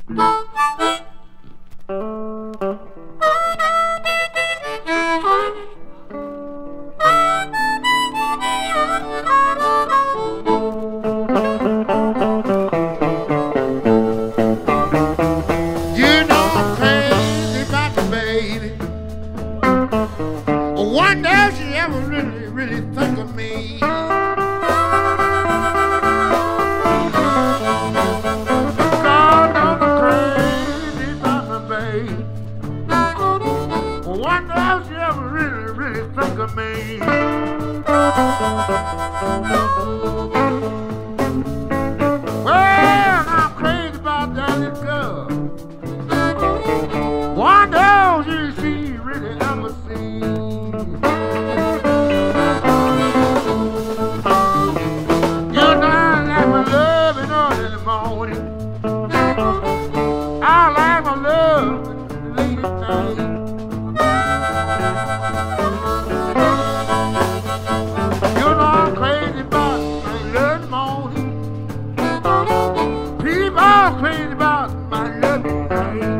Wonder if she ever really, really think of me. God, I'm crazy about my baby. Wonder if she ever really, really think of me. Well, I'm crazy about that little girl. Wonder if she really ever seen. I like my love late at night. You know I'm crazy about my love in the morning. People are crazy about my love at night.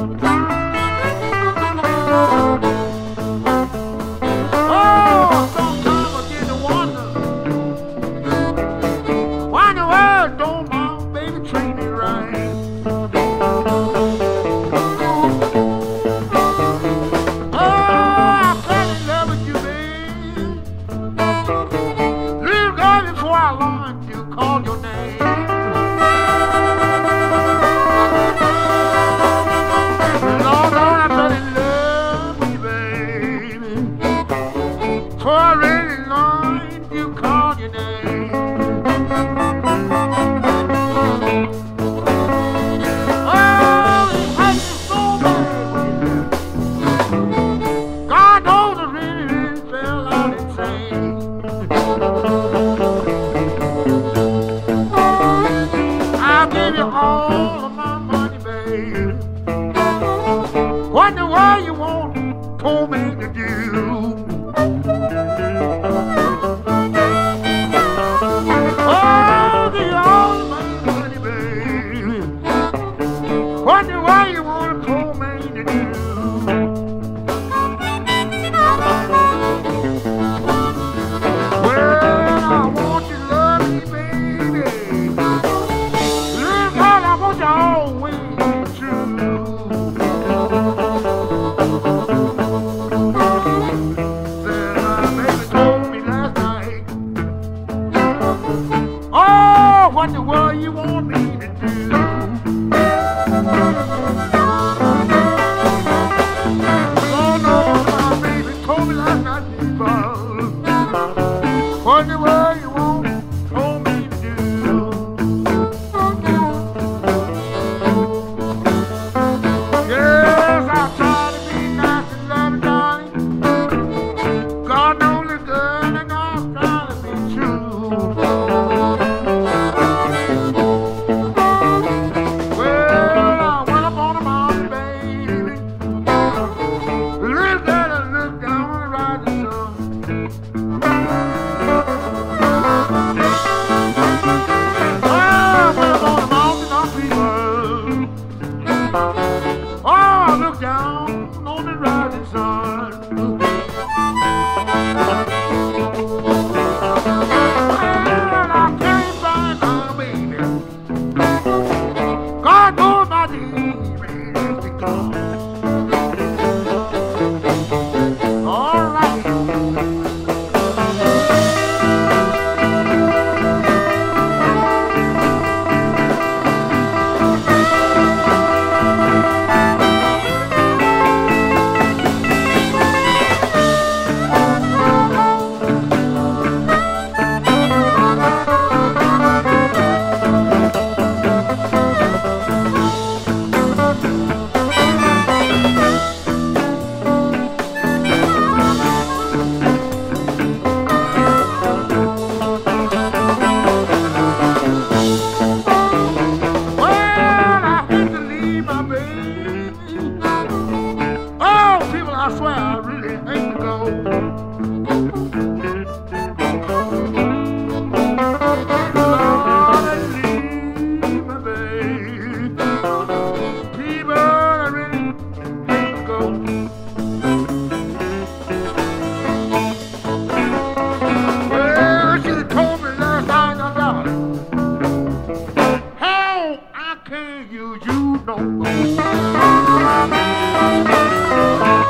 Oh, sometimes I get to wonder why in the world don't my baby treat me right. Call your name. Lord, I fell in love with you, baby. For I really learned you call your name. Oh, it hurts me so bad. God knows I really, really fell out insane. I'll give you all of my money, baby. What in the world you want poor man to do? Oh, give you all of my money, baby. What in the world you want a poor man to do? Well, I want you to love me, baby. Always true. Said my baby told me last night. Oh, what the world you want me to do? Oh no, my baby told me last night, people. What the world you want told me to do? Yes, I try to be nice and loving, darling. God knows it's good, and I'm trying to be true. Well, I went up on the mountain, baby. Look at her, look down on the rising sun. I went up on the mountain, on people. Oh, I look down on the rising sun. And I can't find my baby. God knows my baby is gone. All right. you don't go.